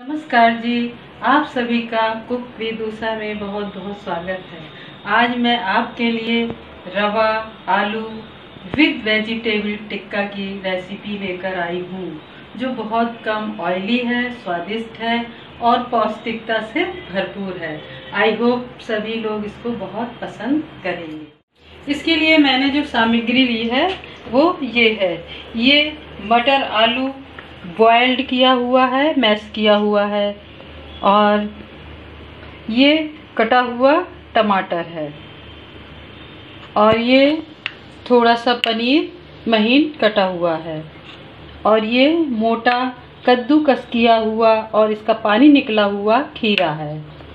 नमस्कार जी, आप सभी का कुक विद उषा में बहुत बहुत स्वागत है। आज मैं आपके लिए रवा आलू विद वेजिटेबल टिक्का की रेसिपी लेकर आई हूँ, जो बहुत कम ऑयली है, स्वादिष्ट है और पौष्टिकता से भरपूर है। आई होप सभी लोग इसको बहुत पसंद करेंगे। इसके लिए मैंने जो सामग्री ली है वो ये है। ये मटर आलू बॉइल्ड किया हुआ है, मैश किया हुआ है, और ये कटा हुआ टमाटर है, और ये थोड़ा सा पनीर महीन कटा हुआ है, और ये मोटा कद्दूकस किया हुआ और इसका पानी निकला हुआ खीरा है,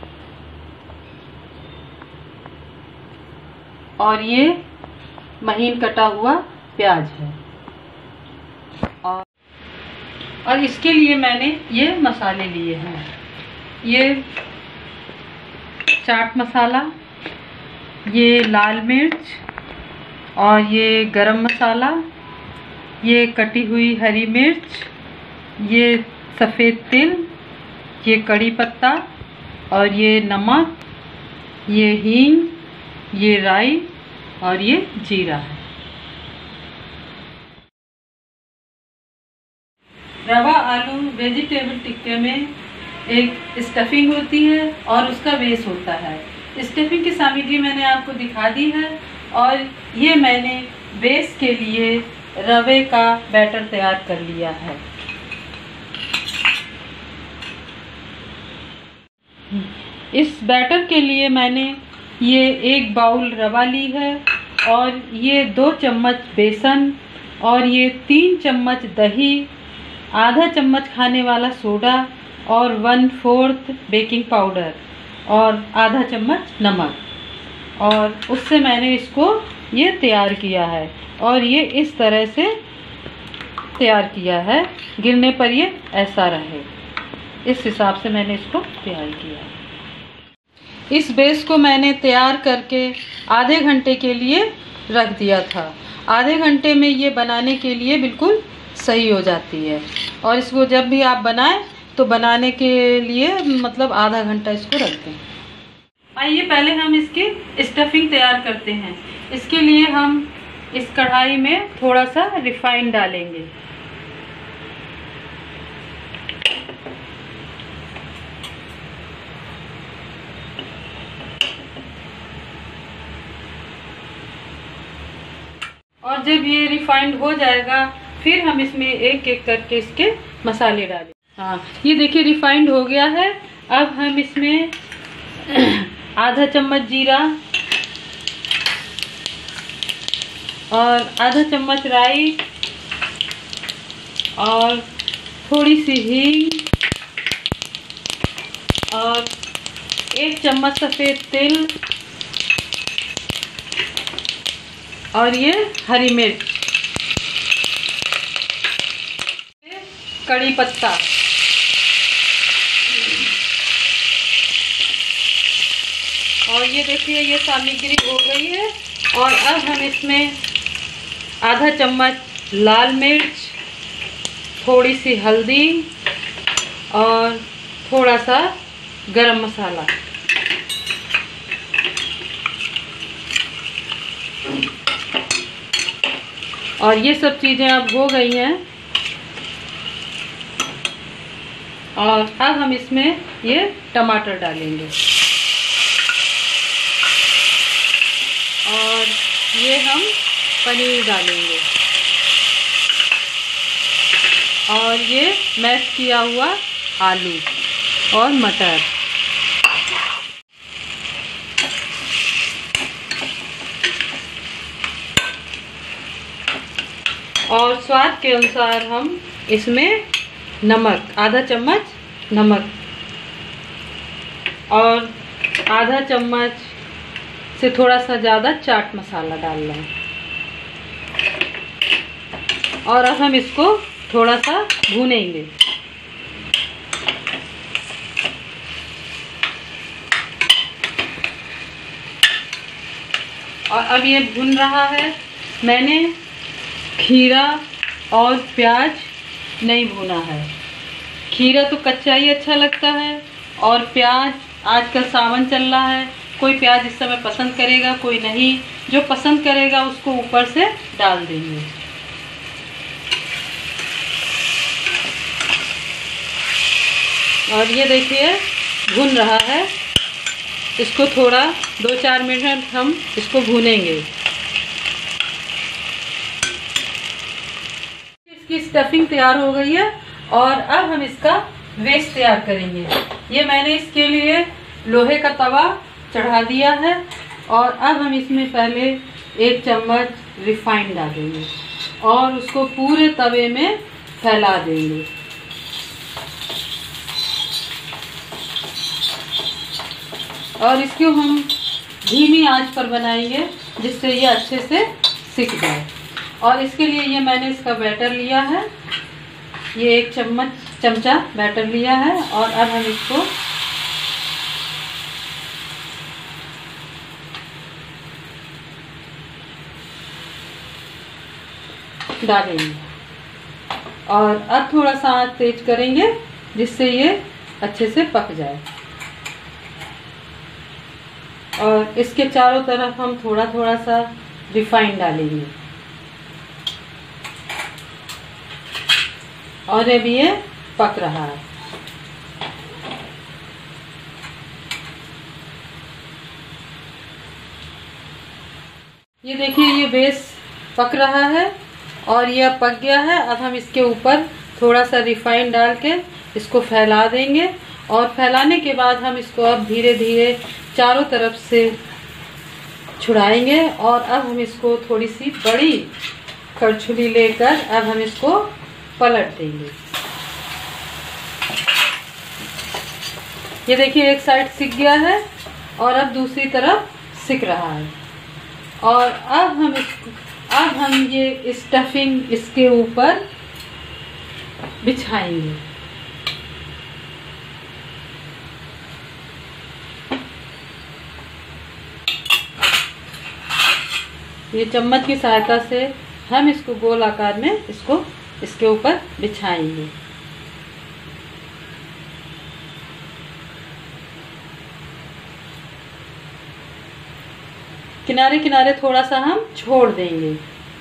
और ये महीन कटा हुआ प्याज है। और इसके लिए मैंने ये मसाले लिए हैं। ये चाट मसाला, ये लाल मिर्च, और ये गरम मसाला, ये कटी हुई हरी मिर्च, ये सफ़ेद तिल, ये कड़ी पत्ता, और ये नमक, ये हींग, ये राई, और ये जीरा है। रवा आलू वेजिटेबल टिक्के में एक स्टफिंग होती है और उसका बेस होता है। स्टफिंग की सामग्री मैंने आपको दिखा दी है, और ये मैंने बेस के लिए रवे का बैटर तैयार कर लिया है। इस बैटर के लिए मैंने ये 1 बाउल रवा ली है, और ये 2 चम्मच बेसन, और ये 3 चम्मच दही, आधा चम्मच खाने वाला सोडा, और 1/4 बेकिंग पाउडर, और आधा चम्मच नमक, और उससे मैंने इसको ये तैयार किया है। और ये इस तरह से तैयार किया है, गिरने पर ये ऐसा रहे, इस हिसाब से मैंने इसको तैयार किया है। इस बेस को मैंने तैयार करके आधे घंटे के लिए रख दिया था। आधे घंटे में ये बनाने के लिए बिल्कुल सही हो जाती है, और इसको जब भी आप बनाएं तो बनाने के लिए मतलब आधा घंटा इसको रख दें। आइए पहले हम इसकी स्टफिंग तैयार करते हैं। इसके लिए हम इस कढ़ाई में थोड़ा सा रिफाइंड डालेंगे। और जब ये रिफाइंड हो जाएगा, फिर हम इसमें एक एक करके इसके मसाले डालें। हाँ, ये देखिए रिफाइंड हो गया है। अब हम इसमें आधा चम्मच जीरा, और आधा चम्मच राई, और थोड़ी सी हींग, और 1 चम्मच सफ़ेद तिल, और ये हरी मिर्च, कड़ी पत्ता, और ये देखिए ये सामग्री हो गई है। और अब हम इसमें आधा चम्मच लाल मिर्च, थोड़ी सी हल्दी, और थोड़ा सा गरम मसाला, और ये सब चीज़ें अब हो गई हैं। और अब हम इसमें ये टमाटर डालेंगे, और ये हम पनीर डालेंगे, और ये मैश किया हुआ आलू और मटर, और स्वाद के अनुसार हम इसमें नमक, आधा चम्मच नमक, और आधा चम्मच से थोड़ा सा ज़्यादा चाट मसाला डालना है। और अब हम इसको थोड़ा सा भूनेंगे। और अब ये भुन रहा है। मैंने खीरा और प्याज नहीं भुना है, खीरा तो कच्चा ही अच्छा लगता है, और प्याज, आजकल सावन चल रहा है, कोई प्याज इस समय पसंद करेगा, कोई नहीं। जो पसंद करेगा उसको ऊपर से डाल देंगे। और ये देखिए भुन रहा है, इसको थोड़ा 2-4 मिनट हम इसको भूनेंगे। इसकी स्टफिंग तैयार हो गई है और अब हम इसका वेस्ट तैयार करेंगे। ये मैंने इसके लिए लोहे का तवा चढ़ा दिया है और अब हम इसमें पहले 1 चम्मच रिफाइंड डालेंगे और उसको पूरे तवे में फैला देंगे। और इसको हम धीमी आंच पर बनाएंगे जिससे ये अच्छे से सिक जाए। और इसके लिए ये मैंने इसका बैटर लिया है, ये 1 चमचा बैटर लिया है और अब हम इसको डालेंगे और अब थोड़ा सा आंच तेज करेंगे जिससे ये अच्छे से पक जाए। और इसके चारों तरफ हम थोड़ा थोड़ा सा रिफाइंड डालेंगे और अभी ये पक रहा है। ये देखिए ये बेस पक रहा है और यह पक गया है। अब हम इसके ऊपर थोड़ा सा रिफाइंड डाल के इसको फैला देंगे और फैलाने के बाद हम इसको अब धीरे धीरे चारों तरफ से छुड़ाएंगे। और अब हम इसको थोड़ी सी बड़ी करछुली लेकर अब हम इसको पलट देंगे। ये देखिए एक साइड सिक गया है और अब दूसरी तरफ सिक रहा है। और अब हम ये स्टफिंग इसके ऊपर बिछाएंगे। ये चम्मच की सहायता से हम इसको गोल आकार में इसके ऊपर बिछाएंगे। किनारे किनारे थोड़ा सा हम छोड़ देंगे।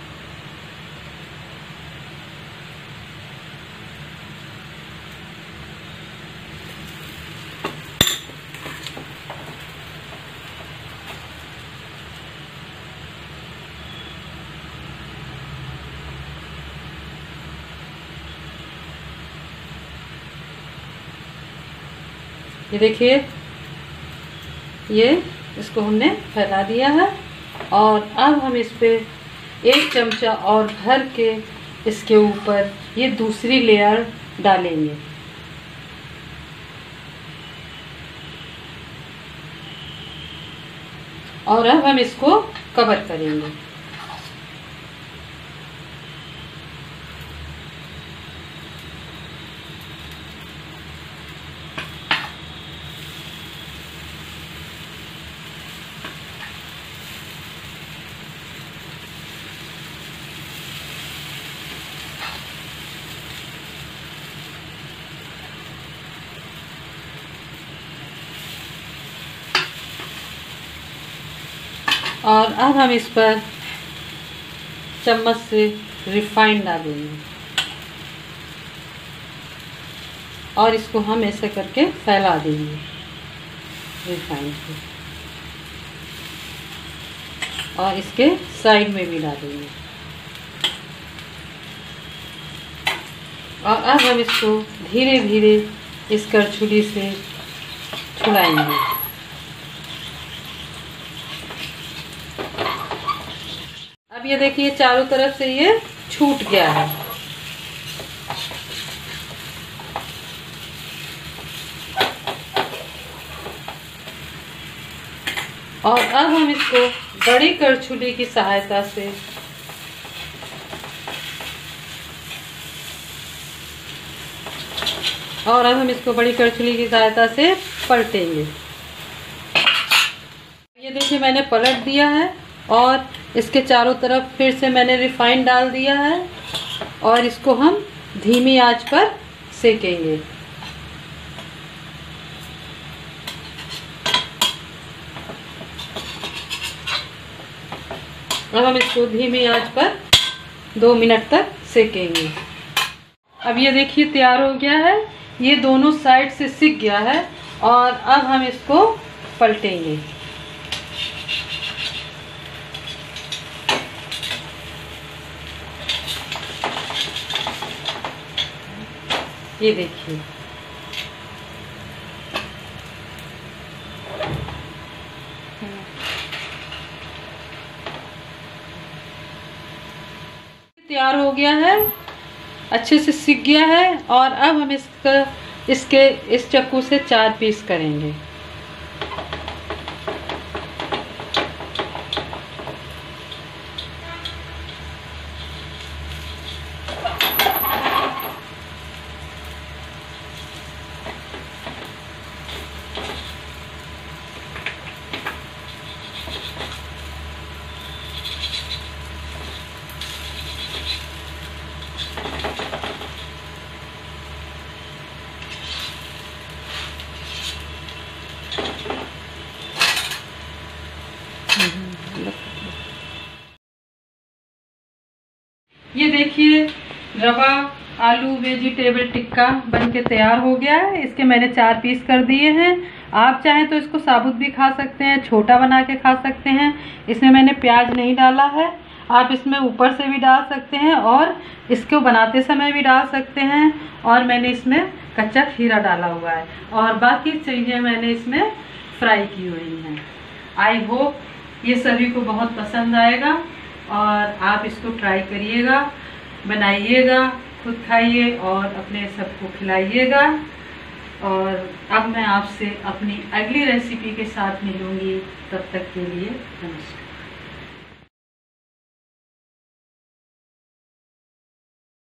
ये देखिए ये इसको हमने फैला दिया है और अब हम इस पे 1 चमचा और भर के इसके ऊपर ये दूसरी लेयर डालेंगे। और अब हम इसको कवर करेंगे। और अब हम इस पर चम्मच से रिफाइंड डालेंगे और इसको हम ऐसे करके फैला देंगे रिफाइंड को। और इसके साइड में भी डालेंगे। और अब हम इसको धीरे धीरे इस करछुली से छुड़ाएंगे। अब ये देखिए चारों तरफ से ये छूट गया है। और अब हम इसको बड़ी करछुली की सहायता से पलटेंगे। ये देखिए मैंने पलट दिया है और इसके चारों तरफ फिर से मैंने रिफाइंड डाल दिया है और इसको हम धीमी आंच पर सेकेंगे। अब हम इसको धीमी आंच पर 2 मिनट तक सेकेंगे। अब ये देखिए तैयार हो गया है, ये दोनों साइड से सिक गया है और अब हम इसको पलटेंगे। ये देखिए तैयार हो गया है, अच्छे से सिक गया है और अब हम इस चाकू से 4 पीस करेंगे। ये देखिए रवा आलू वेजिटेबल टिक्का बनके तैयार हो गया है। इसके मैंने 4 पीस कर दिए हैं। आप चाहें तो इसको साबुत भी खा सकते हैं, छोटा बना के खा सकते हैं। इसमें मैंने प्याज नहीं डाला है, आप इसमें ऊपर से भी डाल सकते हैं और इसको बनाते समय भी डाल सकते हैं। और मैंने इसमें कच्चा खीरा डाला हुआ है और बाकी चीज़ें मैंने इसमें फ्राई की हुई हैं। आई होप ये सभी को बहुत पसंद आएगा और आप इसको ट्राई करिएगा, बनाइएगा, खुद खाइए और अपने सबको खिलाइएगा। और अब मैं आपसे अपनी अगली रेसिपी के साथ मिलूँगी, तब तक के लिए नमस्कार।